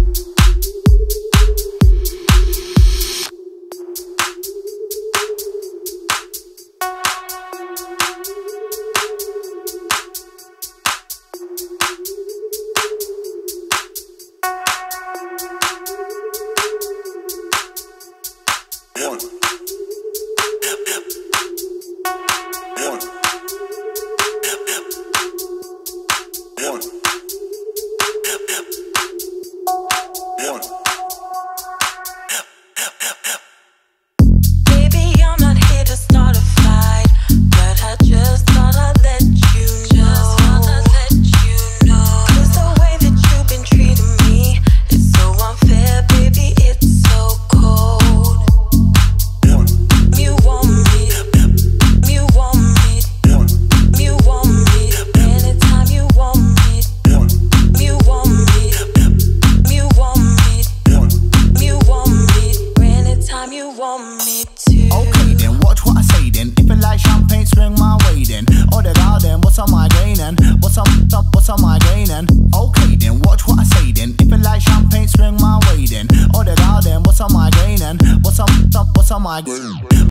What's on my brain then? Okay then, watch what I say then. If you like champagne, swing my way then. Oh the god then, what's on my brain then? What's on my brain?